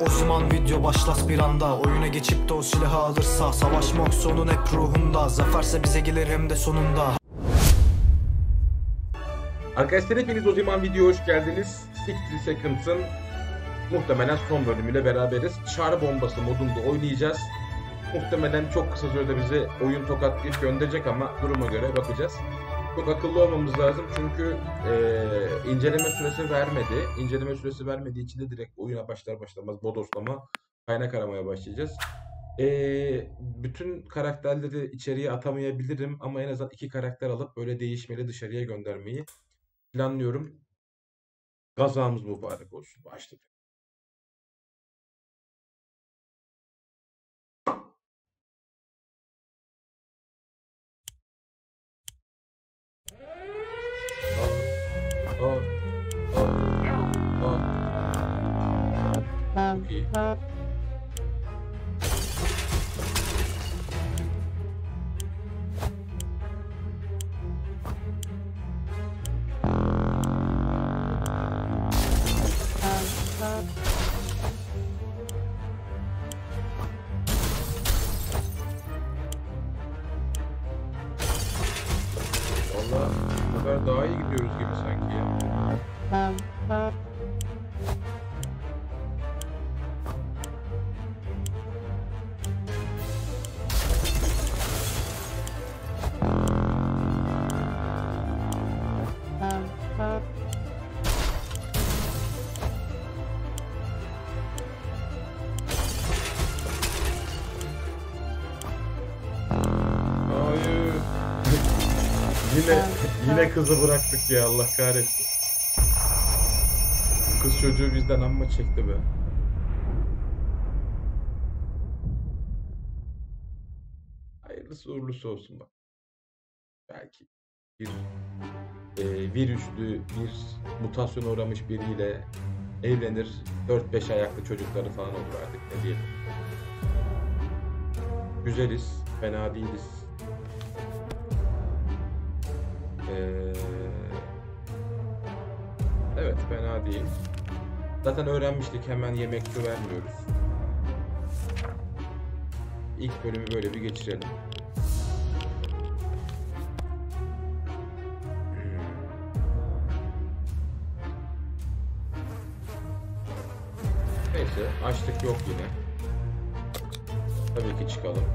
O zaman video başlas bir anda. Oyuna geçip de o silahı alırsa, savaşmak sonun hep ruhunda. Zaferse bize gelir hem de sonunda. Arkadaşlar hepiniz o zaman videoya hoş geldiniz. 60 Seconds'ın muhtemelen son bölümüyle beraberiz. Çağrı bombası modunda oynayacağız. Muhtemelen çok kısa sürede bize oyun tokatlayıp gönderecek ama duruma göre bakacağız. Çok akıllı olmamız lazım çünkü inceleme süresi vermedi. İnceleme süresi vermediği için de direkt oyuna başlar başlamaz bodoslama, kaynak aramaya başlayacağız. Bütün karakterleri içeriye atamayabilirim ama en azından 2 karakter alıp böyle değişmeli dışarıya göndermeyi planlıyorum. Gazamız mübarek olsun. Başladık. Çok iyi. Vallahi bu sefer daha iyi gidiyoruz gibi sanki ya. Hayır. Yine kızı bıraktık ya, Allah kahretsin. Kız çocuğu bizden amma çekti be. Hayırlısı uğurlusu olsun bak. Belki bir virüslü, bir mutasyona uğramış biriyle evlenir, 4-5 ayaklı çocukları falan olur artık, ne diyelim. Güzeliz, fena değiliz. Evet, fena değil. Zaten öğrenmiştik, hemen yemek su vermiyoruz. İlk bölümü böyle bir geçirelim. Neyse, açlık yok yine. Tabii ki çıkalım.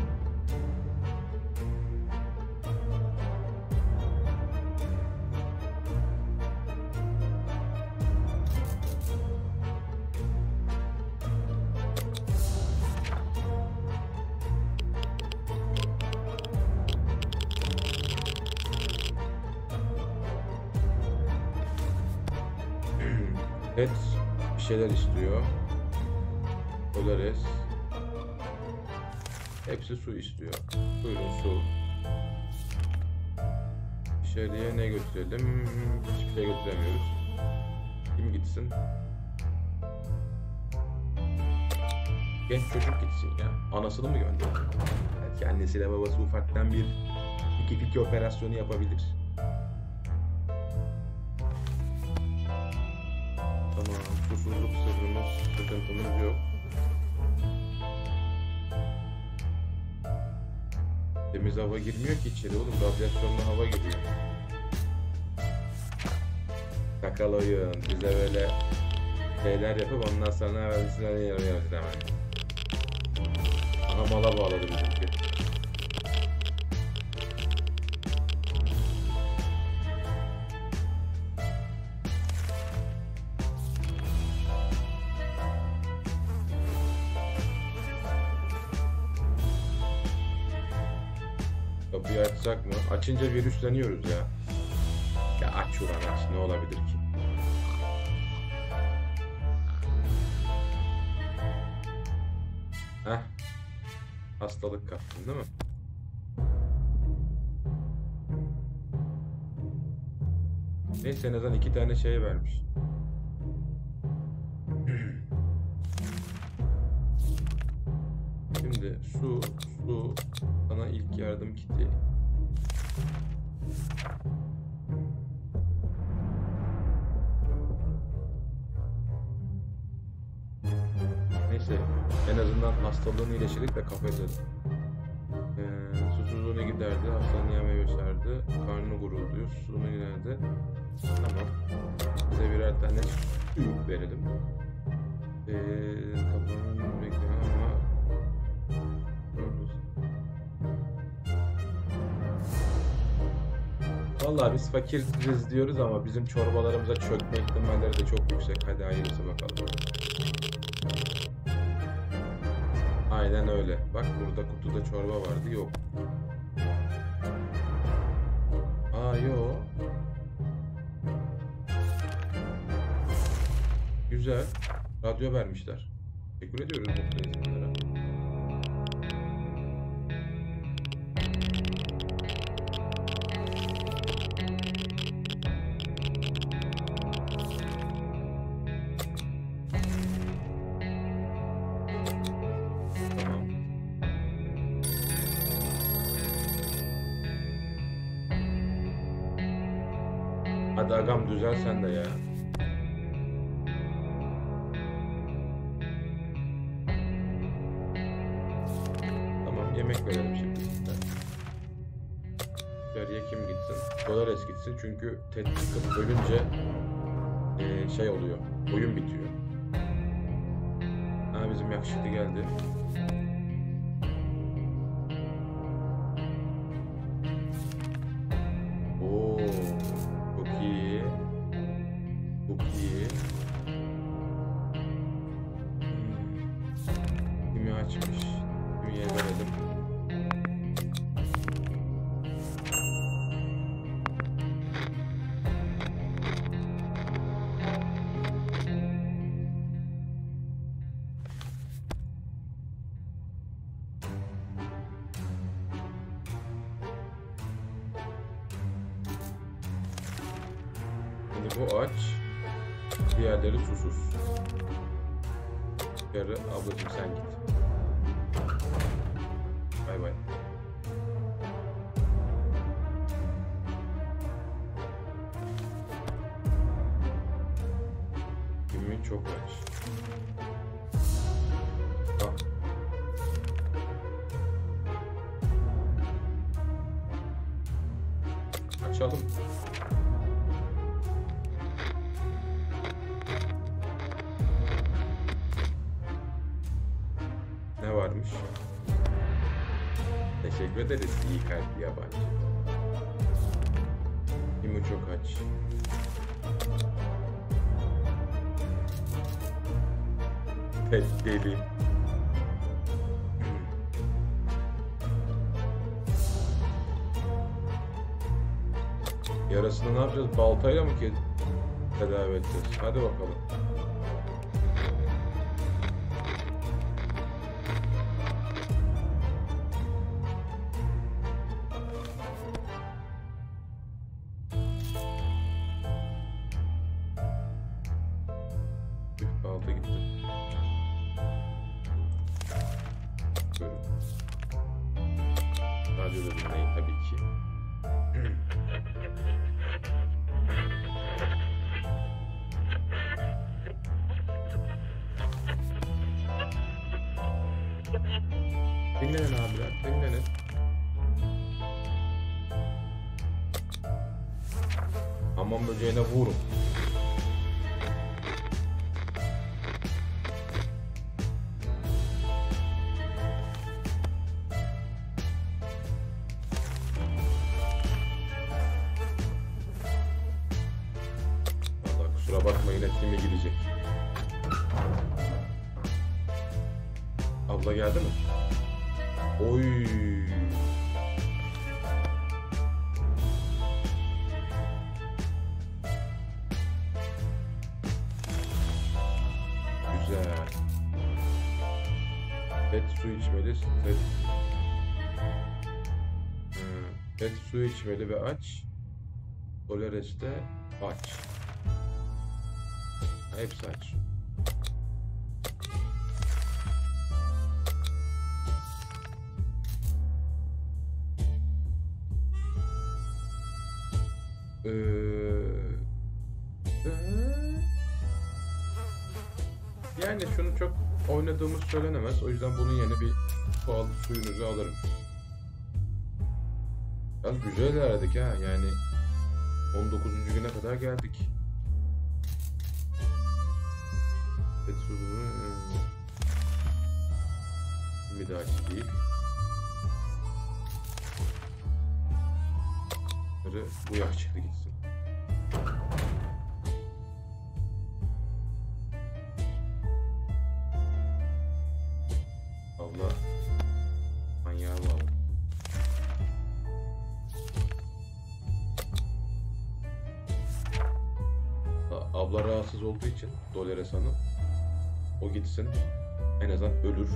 Et bir şeyler istiyor. Polaris. Hepsi su istiyor. Buyurun su. İçeriye ne götürelim? Hiçbir şey götüremiyoruz. Kim gitsin? Genç çocuk gitsin ya. Anasını mı gönderelim? Belki annesiyle babası ufaktan bir iki operasyonu yapabilir. Tamam, susuzluk sıkıntımız yok. Temiz hava girmiyor ki içeri oğlum, radyasyonlu hava giriyor. Sakal oyun, bize böyle şeyler yapıp ondan sonra hemen yarıyoruz hemen. Aha, mala bağladı bizimki. Kapıyı açsak mı? Açınca virüsleniyoruz ya. Ya aç ulan aç, ne olabilir ki? Heh. Hastalık kaptın değil mi? Neyse, en azından 2 tane şey vermiş. Şimdi su, sana ilk yardım kiti. Neyse, en azından hastalığını iyileştirdik de kafa edelim. Susuzluğunu giderdi, hastanın yemeği sardı, karnını gurulduyor, susuzluğunu giderdi. Tamam. Size birer tane su verelim. Kafanın bekleme ama vallahi biz fakiriz diyoruz ama bizim çorbalarımıza çökme ihtimalleri de çok yüksek. Hadi hayırlısı bakalım. Aynen öyle. Bak burada kutuda çorba vardı. Yok. Yok. Güzel. Radyo vermişler. Teşekkür ediyoruz mutlu insanlara. Hadi agam düzel sen de ya. Tamam, yemek verelim şimdi. Geriye kim gitsin? Dolores gitsin çünkü tetkik bölünce şey oluyor. Oyun bitiyor. Ha, bizim yakışıklı geldi. Açmış. Dünyaya verelim. Şimdi bu aç. Diğerleri susuz. Yarı ablacığım sen git. Bay bay. Ümit çok aç. Al. Açalım. Ne varmış? Teşekkür ederiz iyi kalpli yabancı. İmu çok aç. Pet deli. Yarasını ne yapacağız? Baltayla mı ki tedavi edeceğiz? Hadi bakalım. Balta gitti. Buyurun. Radyoda dinleyin tabii ki. Dinlenin abiler, dinlenin. Hamam böceğine vurun. Vallahi kusura bakmayın, ettiğime gidecek. Abla geldi mi? Oy. Güzel. Pet su içmeli. Pet su içmeli ve aç. Dolores'te aç. Hepsi aç. Yani şunu çok oynadığımız söylenemez. O yüzden bunun yerine bir pahalı suyunuzu alırım. Yalnız güzel ilerledik ha. Yani 19. güne kadar geldik. Müdahale değil. Bu yakışıklı gitsin. Allah manyağı var. Abla rahatsız olduğu için Dolores Hanım o gitsin. En azından ölür.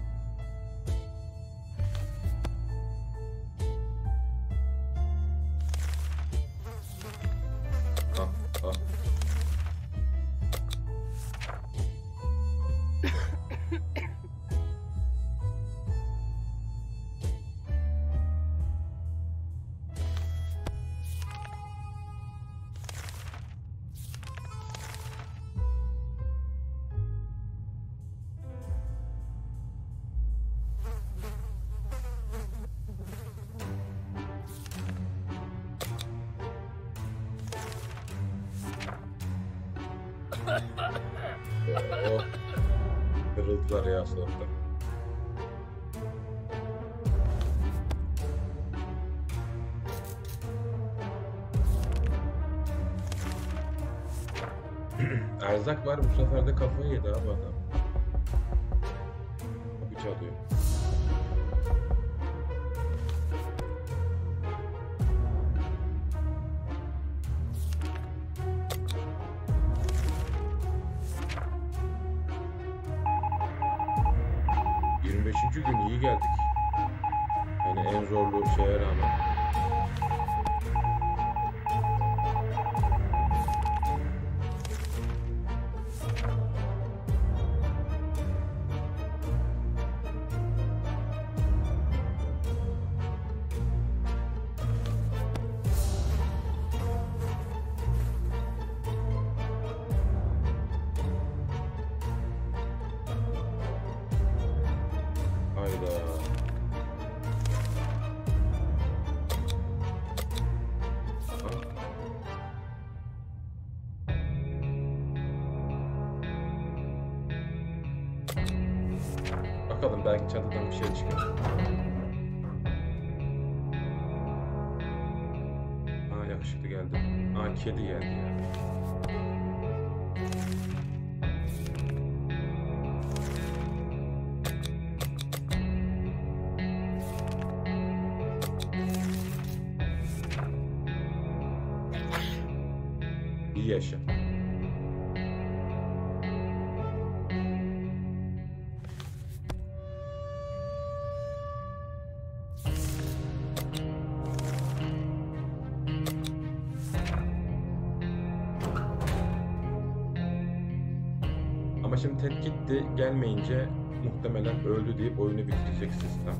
Oh, kırıldılar ya sınıfta. Erzak var, bu sefer de kafayı yedi abi adam. Kapı çalıyor. Gün iyi geldik. Yani en zorlu şeye rağmen. Bakalım belki çatıdan bir şey çıkar. Aa yakışıklı geldi. Aa kedi geldi ya. İyi yaşa. Ama şimdi Ted gitti, gelmeyince muhtemelen öldü deyip oyunu bitirecek sistem.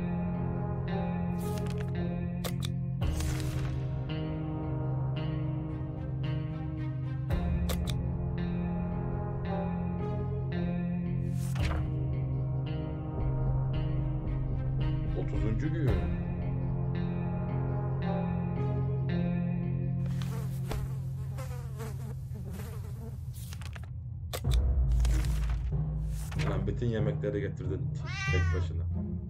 Gün. Lan bütün yemekleri getirdin tek başına.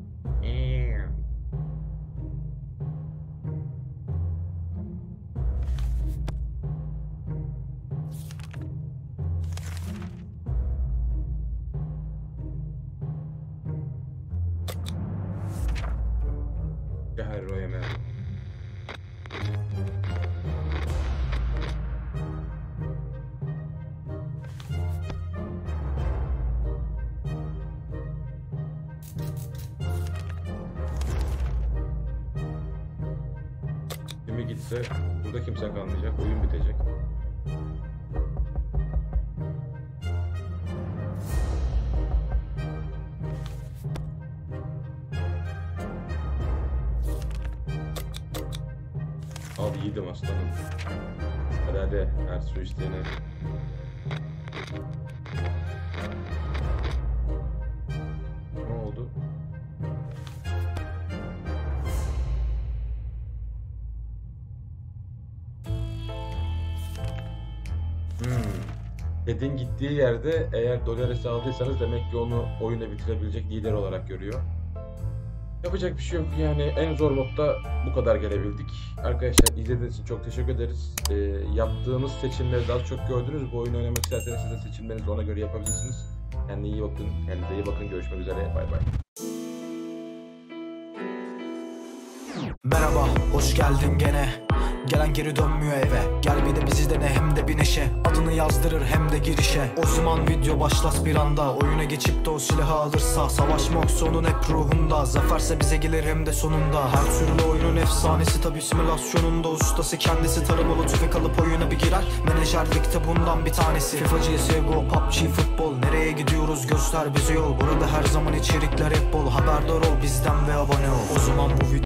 Gel o yemeğe. Kimi gitse burada kimse kalmayacak, oyun bitecek. Al yedim aslanım. Hadi her su isteğine. Ted'in gittiği yerde eğer Dolores'i aldıysanız demek ki onu oyuna bitirebilecek lider olarak görüyor. Yapacak bir şey yok yani, en zor modda bu kadar gelebildik. Arkadaşlar izlediğiniz için çok teşekkür ederiz. Yaptığımız seçimleri daha çok gördünüz. Bu oyunu oynamak isterseniz siz de seçimlerinizi ona göre yapabilirsiniz. Kendinize iyi bakın. Kendinize iyi bakın. Görüşmek üzere. Bay bay. Merhaba, hoş geldin gene. Gelen geri dönmüyor eve. Gel bir de bizi dene, hem de bir neşe. Adını yazdırır hem de girişe. O zaman video başlas bir anda. Oyuna geçip de o silahı alırsa, savaşmak sonun hep ruhunda. Zaferse bize gelir hem de sonunda. Her türlü oyunun efsanesi, tabi simülasyonunda ustası kendisi. Tarımalı tüfek alıp oyuna bir girer. Menajerlikte bundan bir tanesi. FIFA, CSGO, PUBG, futbol. Nereye gidiyoruz göster bize yol. Burada her zaman içerikler hep bol. Haberdar ol bizden ve abone ol. O zaman bu video